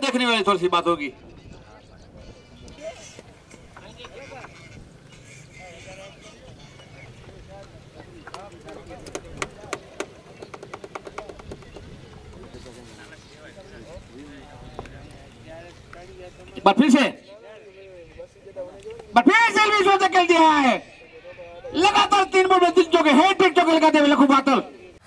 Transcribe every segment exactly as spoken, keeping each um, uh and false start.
देखने वाली थोड़ी सी बात होगी। पर फिर से फिर से विश्व से खेल दिया है। लगातार तीन बॉल में तीन चौके, हैट्रिक चौके लगाते हुए लखू बादल।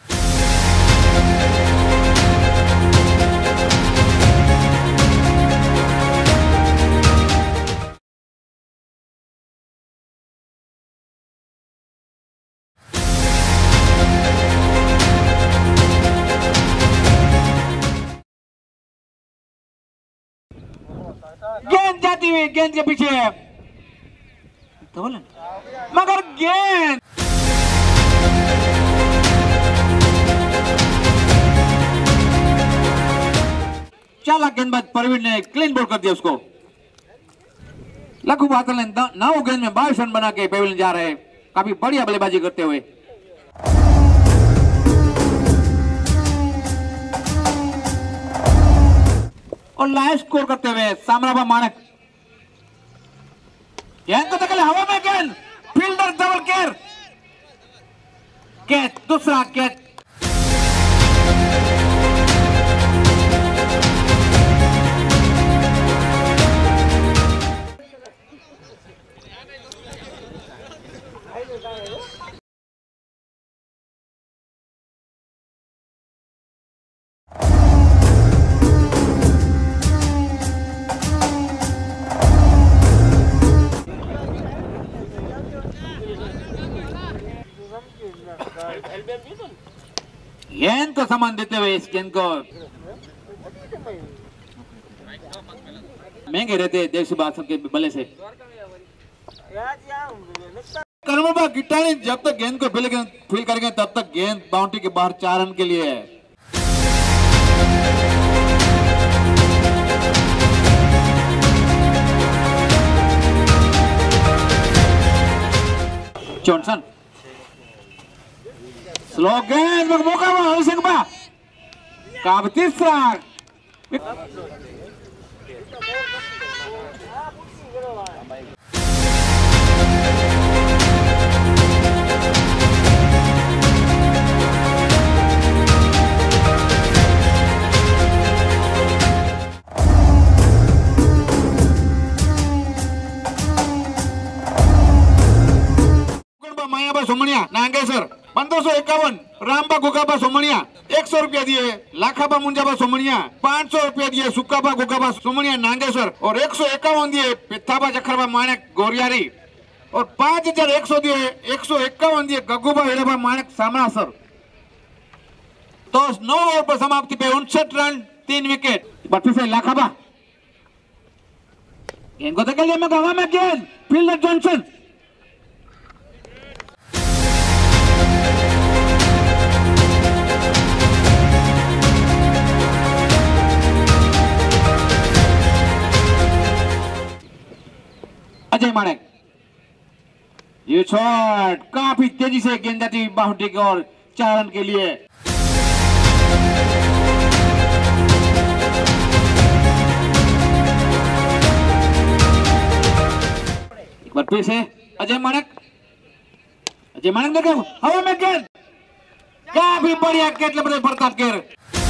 गेंद जाती हुई गेंद के पीछे तो बोले मगर गेंद चालाक गेंदबाज परवीन ने क्लीन बोल्ड कर दिया उसको। लखू बादल ने नौ गेंद में बाईस रन बना के पेविलियन जा रहे हैं, काफी बढ़िया बल्लेबाजी करते हुए। और लाइव स्कोर करते हुए सामराबा मानक गेंद को तकले हवा में, गेंद फील्डर डबल केयर, कैच दूसरा कैच। गेंद को सामान देते हुए इस गेंद को महंगे रहते हैं देश बादशाह के बल्ले से। कर्मबा गिट्टानी जब तक गेंद को फील फील करेंगे तब तक गेंद बाउंड्री के बाहर चार रन के लिए है। जॉनसन स्लो गेंद मौका हरिसिंह का तीसरा मायाबा सोमनिया नागेश्वर पंद्रह सौ इक्यावन, रामबा गुगाबा सोमनिया एक सौ रुपया दिए, लाखाबा मुंजाबा सोमनिया पाँच सौ रुपया दिए, सुकाबा गुगाबा सोमनिया नागेश्वर और एक सौ इक्यावन दिए पिथाबा जखरबा माणक गोरियारी और पांच हजार एक सौ दिए एक सौ इक्यावन दिए गगुबा हिरेबा माणक सामनासर। तो नौ ओवर पर समाप्ति पे उनसठ रन तीन विकेट। फिर से लाखाबा गेंद को धकेल दिया, हवा में गेंद फील्डर जॉनसन अजय माणक ये शॉट काफी तेजी से गेंद जाती बाउंड्री की ओर चार रन के लिए। एक बार फिर से अजय माणक अजय माणक देखो हवा में गेंद काफी बढ़िया कैच ले प्रताप केर।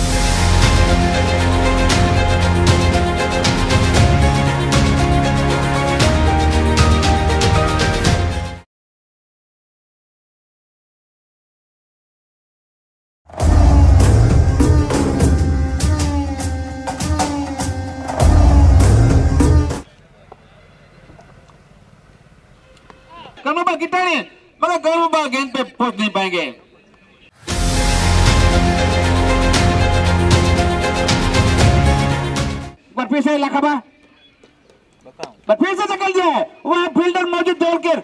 कर्मबा गिट्टानी मगर कर्मबा गेंद पे पहुंच नहीं पाएंगे। पर फिर से लाखाबा पर फिर से निकल दिया, वहां फील्डर मौजूद दौड़ कर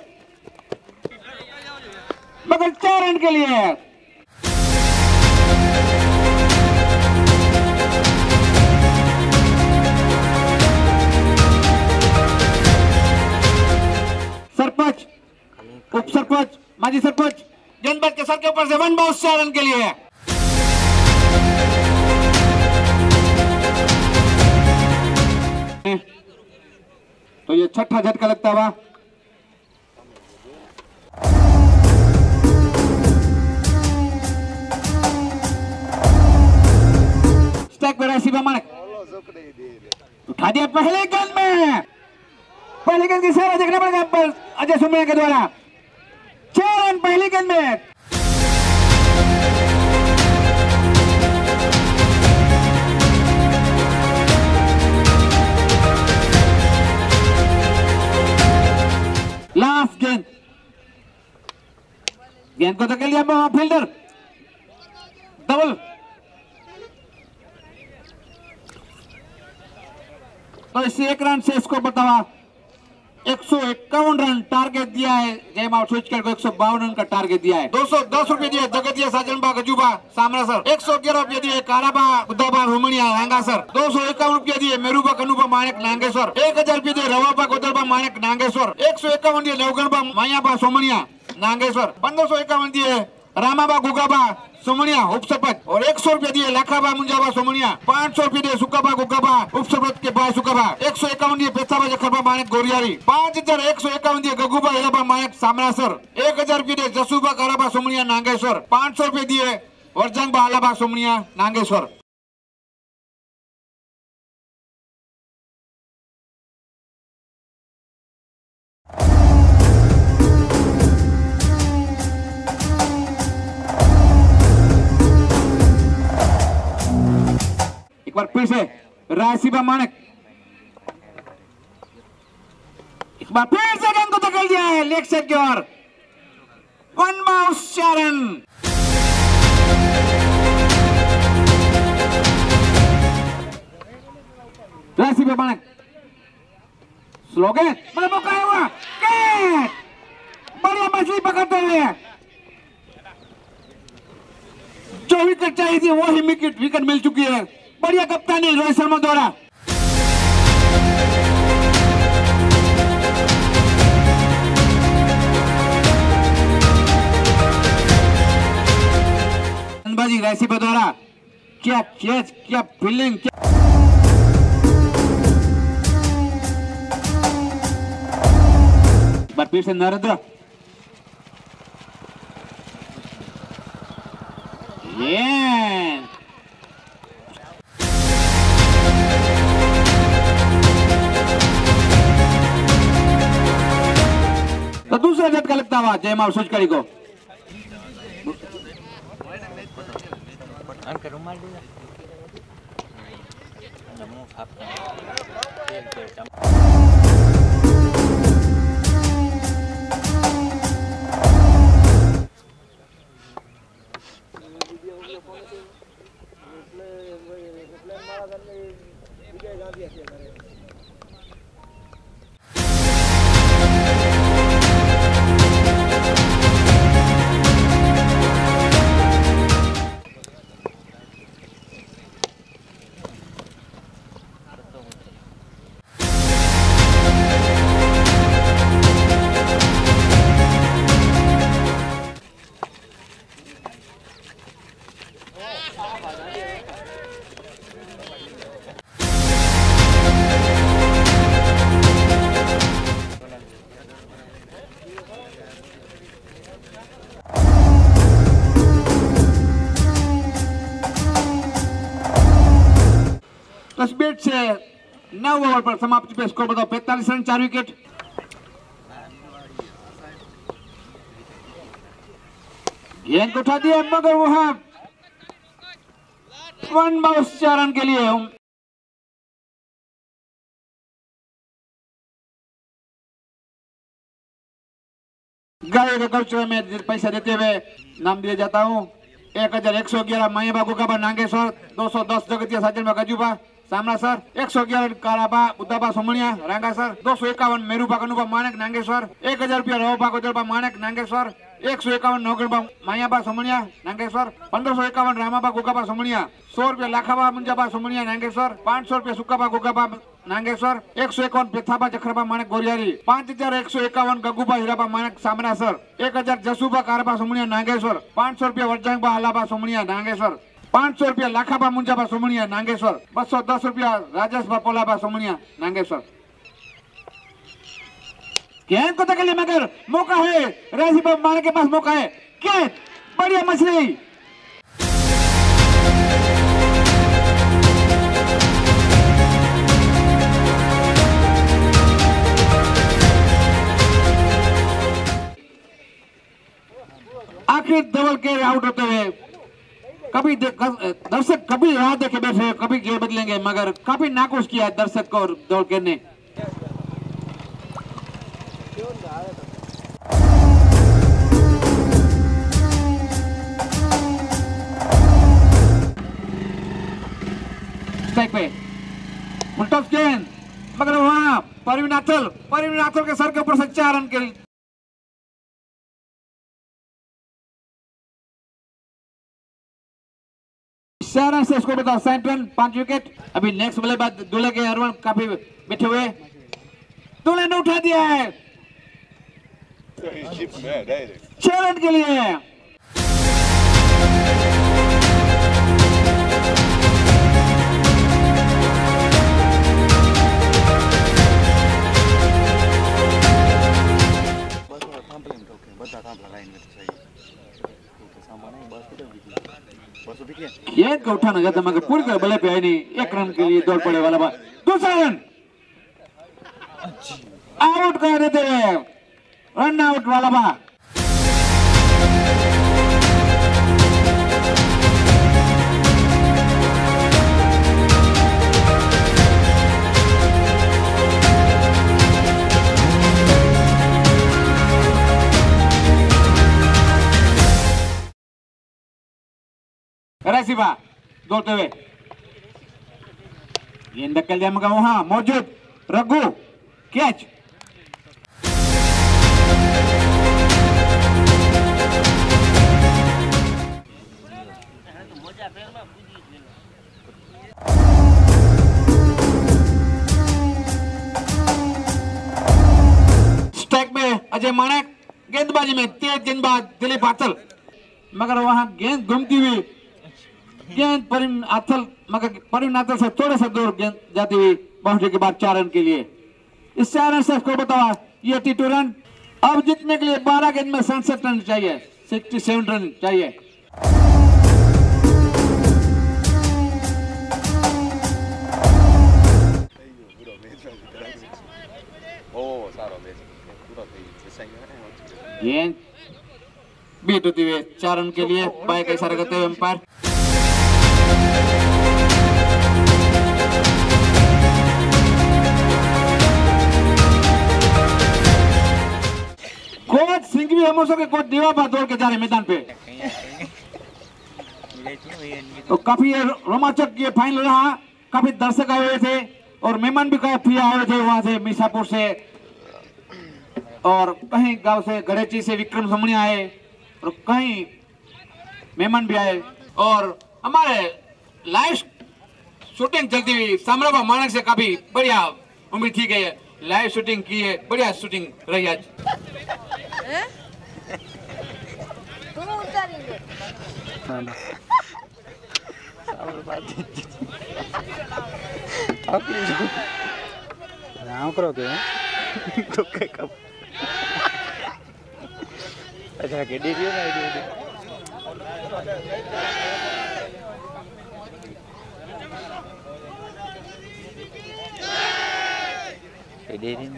मगर चार रन के लिए। सरपंच उप सरपंच माजी सरपंच गेंदबाज के सर के ऊपर से वन बाउंस चार रन के लिए। तो ये छठा झटका लगता हुआ स्टैक पर राशिबा माणक उठा दिया पहले गेंद में, पहले गेंद की सारा देखना पड़ेगा पर अजय सुमनिया के द्वारा छह रन पहली गेंद में। लास्ट गेंद, गेंद को धकेल दिया फील्डर, डबल। तो इसी एक रन से इसको बतावा एक सौ इक्यावन रन टारगेट दिया है जयमाल सोचकर को एक सौ बावन रन का टारगेट दिया है। दो सौ दस रुपए दिए जगतिया साजनबा गजूबा सामरा सर, एक सौ ग्यारह रुपए दिए काराबा उद्दाबा रोमनिया नांगा सर, दो सौ इक्यावन रुपए दिए मेरूबा कनुबा माणक नांगेश्वर, एक हजार रुपए दिए रवाबा गोदरबा माणक नांगेश्वर, एक सौ इक्यावन दिए नवगणबा मायाबा सोमनिया नांगेश्वर, पंद्रह सौ इक्यावन दिए रामाबा गुगाबा सोमनिया उपसरपंच और एक सौ रुपए दिए लाखाबा मुंजाबा सोमनिया, पाँच सौ रुपए दिए सुकाबा गुगाबा उपसरपंच के भाई सुकाबा, एक सौ इक्यावन दिए पेथाबा जखरबा माणक गोरियारी, पाँच हजार एक सौ इक्यावन दिए गगुबा हेलाबा माणक सामरासर, एक हजार रुपए दिए जसूबा काराबा सोमनिया नांगेश्वर, पाँच सौ रुपए दिए वर्जंगबा हालाबा सोमनिया नांगेश्वर। एक बार फिर से राशिबा माणक, एक बार फिर से गेंद को धकेल दिया है लेग साइड की ओर, वन बाउंस चार रन। राशिबा माणक स्लो गेंद, मतलब मौका हुआ गेंद, बढ़िया मछली पकड़ते हुए जो विकेट चाहिए थी वही विकेट विकेट मिल चुकी है। बढ़िया कप्तानी रोहित शर्मा द्वारा। गेंदबाजी राशिबा द्वारा, क्या कैच, क्या फील्डिंग, क्या बार फिर से नरेंद्र, ये तो दूसरा झटका लगता हुआ जयमाल सोचकरी को। तस्बीर से नौ ओवर पर समाप्ति पे स्कोर बताओ पैंतालीस रन चार विकेट। गेंद को उठा दिया मगर वहां वन बाउंस चार रन के लिए गाय के कल्चर में पैसा देते हुए नाम दिया जाता हूँ। एक हजार एक सौ ग्यारह मायाबा गुगाबा नांगेश्वर, दो सौ दस जगतिया साजनबा गजूबा सामना सर, एक सौ ग्यारह काराबा उद्दाबा सोमनिया रांगा सर, दो सौ इक्यावन मेरूबा कनुबा माणक नांगेश्वर, एक हजार रुपया रवबा गोदरबा माणक नांगेश्वर, एक सौ इक्यावन नौगरबा मायाबा सोमनिया नांगेश्वर, पंद्रह सौ इक्यावन रामाबा गुगाबा सोमनिया, सौ रुपया लाखाबा मुंजाबा सोमनिया नांगेश्वर, पाँच सौ रुपया सुकाबा गुगाबा नांगेश्वर, एक सौ इक्यावन पेथाबा जखरबा माणक गोरियारी, पांच हजार एक सौ इक्यावन गगुबा हीराबा माणक सामनासर, एक हजार जसूबा कारबा सोमनिया नांगेश्वर, पाँच सौ रुपया वर्जंगबा हालाबा सोमनिया नांगेश्वर, पांच सौ रुपया लाखाबा मुंजाबा सोमणिया नागेश्वर। बसो दस रुपया राजेश पोलाबा सोमणिया नागेश्वर। गेंद को तक लिया मगर मौका है, राजीव माने के पास मौका है। गेंद बढ़िया मछली। आखिर डबल के आउट होते हुए कभी दर्शक कभी राह देखे बैठे, कभी गेयर बदलेंगे, मगर काफी नाखुश किया दर्शक को डबल के ने। स्ट्राइक पे उल्टा गेंद, मगर वहां परवीन आथल परवीन आथल के सर के ऊपर से चार रन के चार रन से स्कोर बताओ। साठ रन, पांच विकेट। अभी नेक्स्ट बल्लेबाज दूल्हे के अरवन काफी बैठे हुए, दूल्हे ने उठा दिया है छह रन के लिए। ये को उठाना चाहता मगर पूरी तरह बल्ले पे आई नहीं। एक रन के लिए दौड़ पड़े वाला बात। दूसरा रन आउट कर देते हैं, रन आउट वाला बात। रसीबा दौड़ते हुए गेंद निकल दिया मगर वहां मौजूद रघु कैच। स्ट्राइक में अजय माणक, गेंदबाजी में तेज गेंदबाज दिलीप आथल, मगर वहां गेंद घूमती हुई गेंद परवीन आथल, मगर परवीन आथल से थोड़ा सा दूर गेंद जाती हुई बाउंड्री के बाद चार रन के लिए। इस चार रन से स्कोर बताओ ये टी टू रन। अब जीतने के लिए बारह गेंद में सड़सठ रन चाहिए, सड़सठ रन चाहिए। गेंद बीट होती हुई चार रन के लिए, बाय का इशारा करते हुए अंपायर। कोच सिंघवी हमोसो के कोच देवाबा दौड़ के जा रहे मैदान पे। तो काफी रोमांचक ये फाइनल रहा, काफी दर्शक आए हुए थे और मेहमान भी काफी आए हुए थे वहां से मिसापुर से और कहीं गांव से गड़ेची से विक्रम सोमणिया आए और कहीं मेहमान भी आए। और हमारे लाइव शूटिंग चलती हुई सामराबा माणक से काफी बढ़िया उम्मीद थी गई है, लाइव शूटिंग की है, बढ़िया शूटिंग रही आज। अच्छा के दे दियो ना दे के दे दिन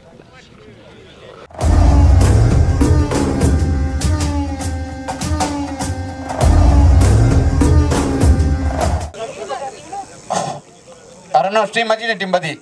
अरनो स्ट्रीम मजी ने टीम बदी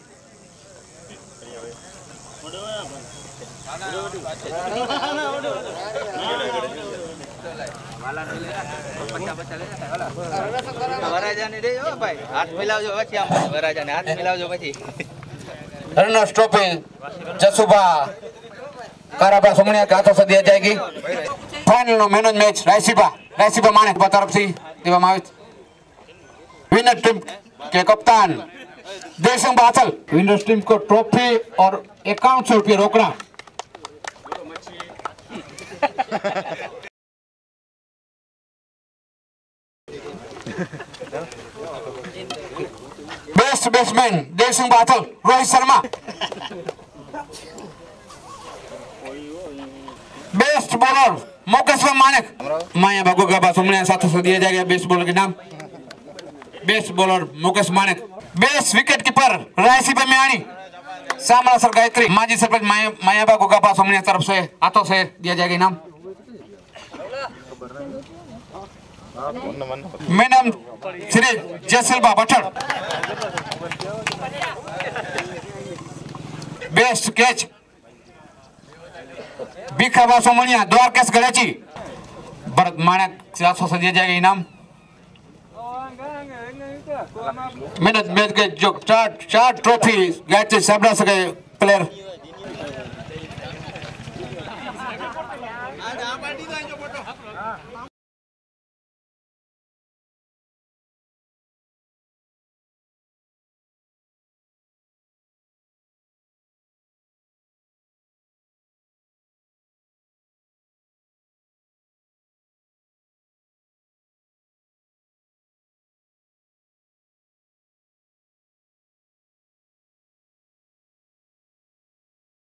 વરાજાને દે ઓ ભાઈ હાથ મિલાવજો પછી આમ વરાજાને હાથ મિલાવજો પછી रन स्टॉपिंग जसुबा काराबा सोमणिया के हाथों से दिया जाएगी। Final no man of match Raisiba Raisiba Manak तरफ से देवामां आवे छे। विनर टीम के कप्तान देवसिंह बाथल विनर टीम को ट्रॉफी और इक्यावन सौ रुपये रोकड़ा। Best batsman Dev Singh Bathal Rohit Sharma. Best bowler Mukesh Manik माया भागो का सुमनिया साथ से दिया जाएगा बेस्ट बॉलर के नाम। Best bowler Mukesh Manik. Best wicket keeper Raisi पे मियानी सामना सर गायत्री माजी सरपंच माया माया भागो का सुमनिया तरफ से हाथों से दिया जाएगा इनाम। Madam Shri Jaysilva Bhattar. Best catch बीखाबा सोमनिया द्वारकेश गड़ेची भरत माणक सात सौ से दिया जाएगा इनाम। मैंने मैच के जो चार चार ट्रॉफी गायत्री साबरा से गए प्लेयर